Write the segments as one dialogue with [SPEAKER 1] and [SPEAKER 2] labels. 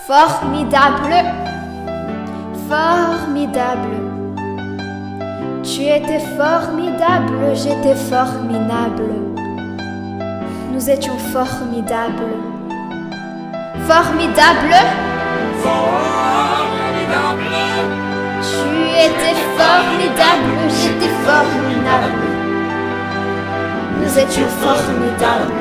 [SPEAKER 1] Formidable, formidable. Tu étais formidable, j'étais formidable. Nous étions formidables. Formidable,
[SPEAKER 2] formidable.
[SPEAKER 1] tu étais formidable, j'étais formidable. Nous étions formidables.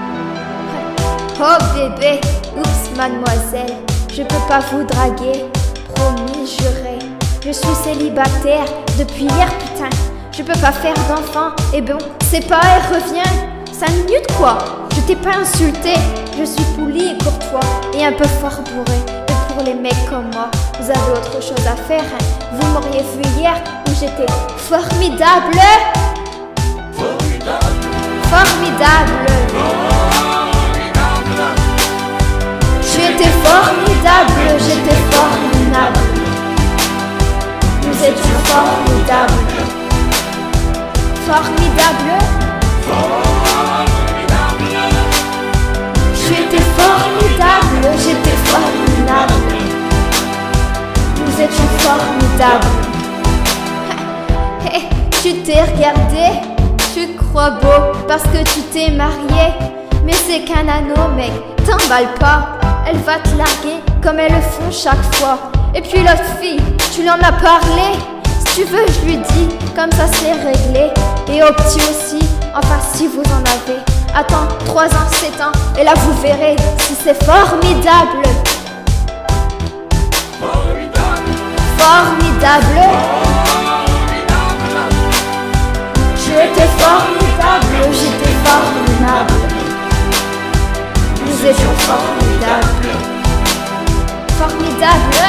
[SPEAKER 1] Oh bébé, oups mademoiselle, je peux pas vous draguer, promis, juré. Je suis célibataire depuis hier, putain. Je peux pas faire d'enfant, et bon, c'est pas, elle revient. 5 minutes quoi, je t'ai pas insulté. Je suis poli et courtois, et un peu fort bourré. Et pour les mecs comme moi, vous avez autre chose à faire, hein. Vous m'auriez vu hier où j'étais formidable.
[SPEAKER 2] Formidable.
[SPEAKER 1] Formidable. J'étais formidable, j'étais formidable. Nous étions formidables. Formidable. J'étais formidable, j'étais formidable. Nous étions formidables. Hé, tu t'es regardé, tu te crois beau parce que tu t'es marié. Mais c'est qu'un anneau, mec, t'emballe pas. Elle va te larguer comme elles le font chaque fois. Et puis l'autre fille, tu lui en as parlé. Si tu veux, je lui dis, comme ça c'est réglé. Et au petit aussi, enfin si vous en avez. Attends, 3 ans, 7 ans, et là vous verrez si c'est formidable.
[SPEAKER 2] Formidable.
[SPEAKER 1] Formidable. J'étais formidable, j'étais formidable. Nous étions formidables. Formidable.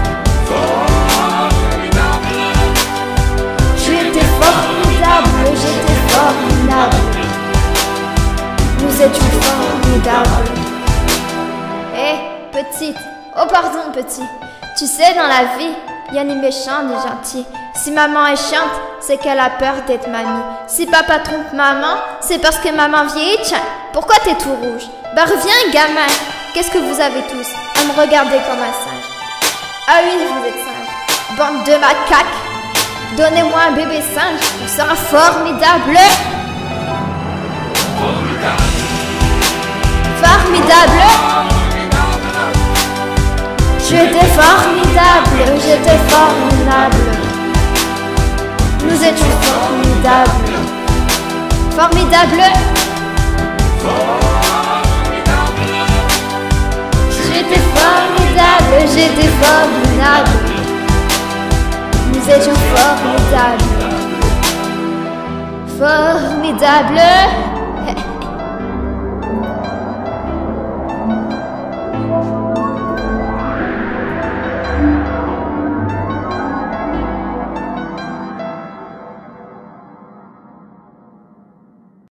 [SPEAKER 1] J'étais formidable, j'étais formidable. Nous étions formidables. Hé, petite. Oh pardon, petit. Tu sais, dans la vie, il y a des méchants, des gentils. Si maman est chiante, c'est qu'elle a peur d'être mamie. Si papa trompe maman, c'est parce que maman vieillit. Tiens, pourquoi t'es tout rouge? Bah reviens, gamin. Qu'est-ce que vous avez tous à me regarder comme un singe? Ah oui, vous êtes singe. Bande de macaques. Donnez-moi un bébé singe, on sera formidable. Formidable. J'étais formidable, j'étais formidable. Nous étions formidables. Formidable. J'étais formidable, j'étais formidable. Nous étions formidables. Formidable.